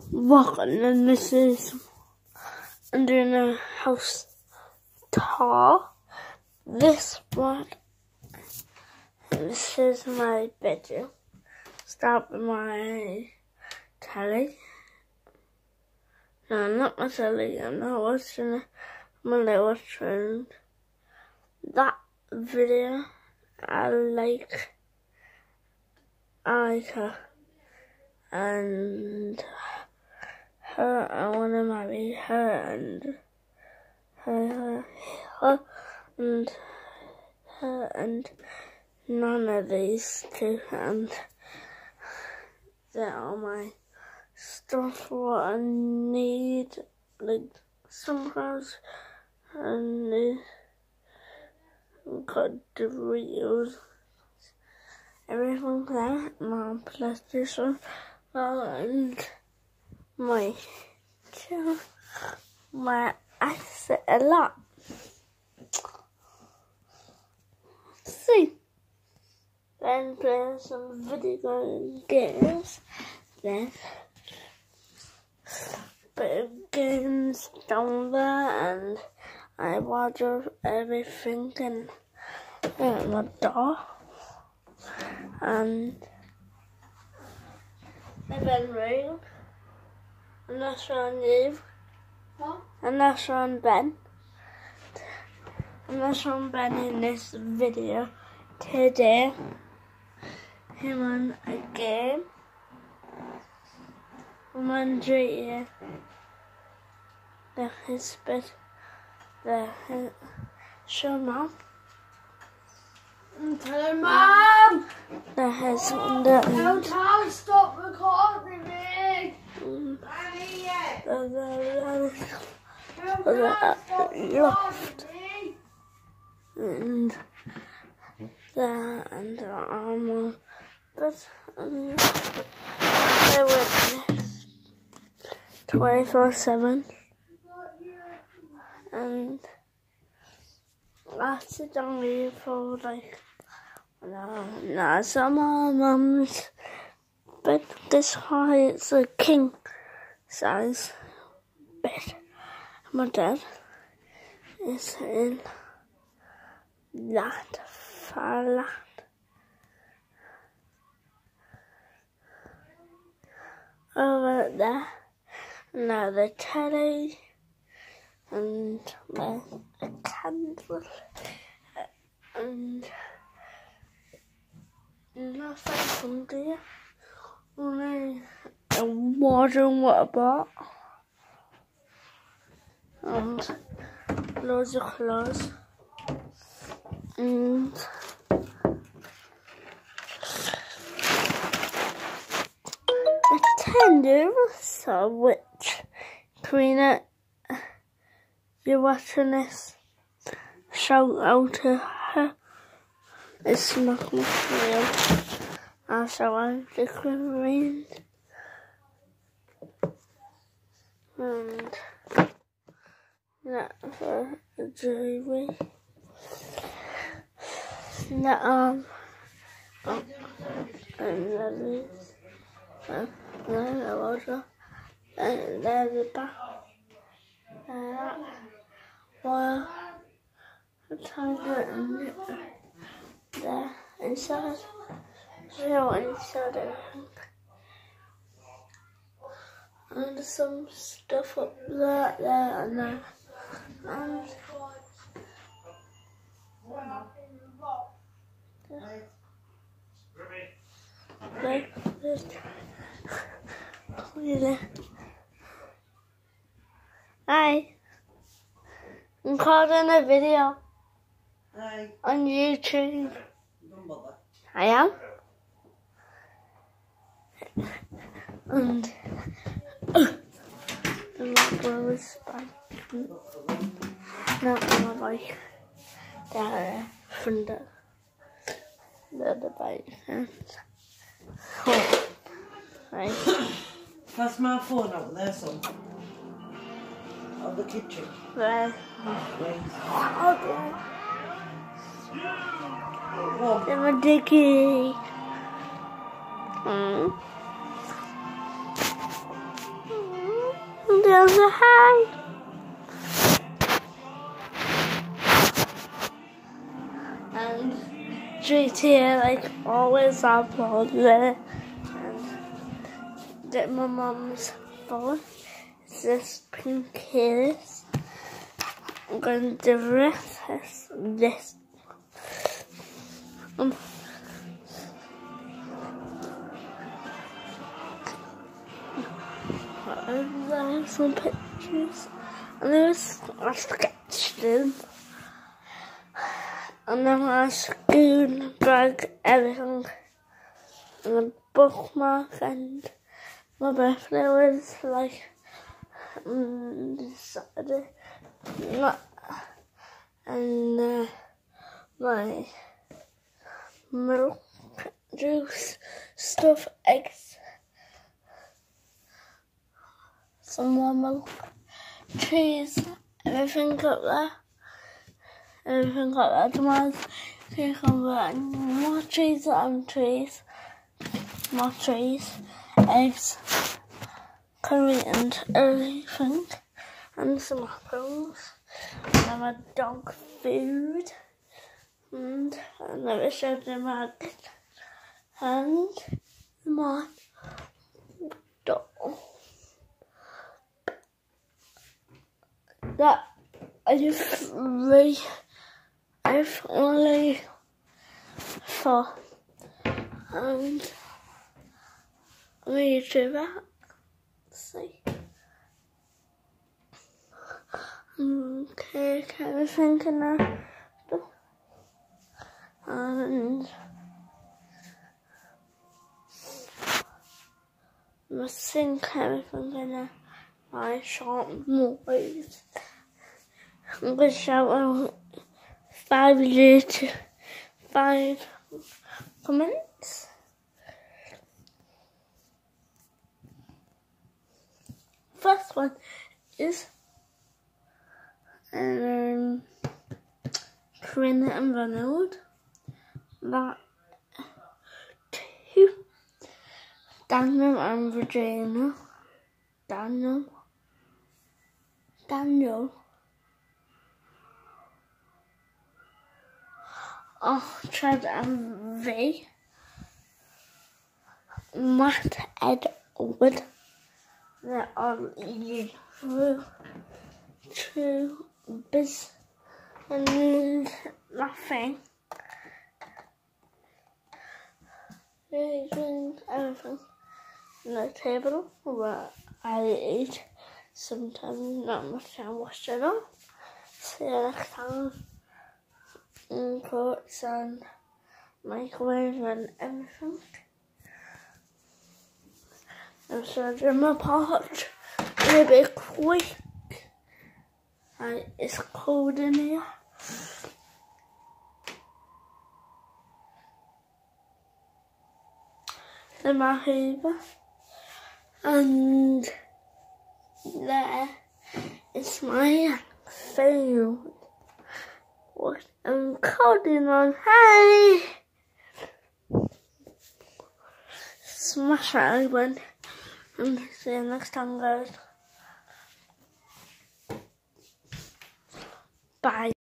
walking and this is I'm doing a house tour. This is my bedroom. Start with my telly. No, not my telly. I'm not watching it. I'm only watching that video. I like her and her. I want to marry her and her and none of these two, and they're all my stuff what I need, like sometimes I need got Doritos, everything there, my PlayStation, and my chair, where I sit a lot. See, then play some video games, then bit of games down there, and I wardrobe everything in my door, and my bedroom, and that's where I live, and that's where I'm Ben. And that's where I'm Ben in this video today. I'm on a game. I'm on GTA. There is bit there. Show Mom. Tell Mom. There has under. No time. Stop recording me. Loft. And there and there are more, but I witness 24/7, and I sit down here for like some mums, but this high it's a king size bed. My dad is in that far land. Over there, now the telly, and a candle, and nothing from there. Only a water and water bottle, and loads of clothes. And a tender sandwich. Karina, you're watching this, shout out to her. It's not much real. I'll shout out to Karina. And that's her jewelry. And then the water, and there's the back, well, the tiger and there inside, inside everything, and some stuff up there, and there, and Hi, I'm recording a video. Hi. On YouTube. Don't bother. I am. And my brother's bike. Not my bike. They're from the other bike. Right. Pass my phone out there, son. Of the kitchen. Right. Right. Okay. Go. I'm a dicky. videos ahead. And GTA, like, always upload it. And get my mum's phone. It's this pink case. I'm going to do this. There's some pictures, and there's I sketched them, and then I spoon drag everything, and a bookmark, and my birthday was like Saturday, and my milk juice, stuffed eggs, some more milk, cheese, everything got there. Everything got there. Tomorrow's cucumber and more cheese and cheese. More cheese, eggs, curry and everything. And some apples. And my dog food. And I never showed them my and my dog. That I've only thought, and I'm a YouTuber. See, okay, everything in there, and I think everything in there. My short movies. I'm going to shout out 5 comments. First one is Trin and Ronald. That 2, Daniel and Regina. Daniel. Oh, Chad and V. Matt, Edward. They're all eating through to biz and nothing. They're doing everything on the table where I eat. Sometimes not much time wash it off. See you next time. Pots and microwave and everything. I'm sorting my pot a little bit quick. It's cold in here. Then my hoover. And there is my phone. What I'm coding on. Hey! Smash that open. And see you next time, guys. Bye.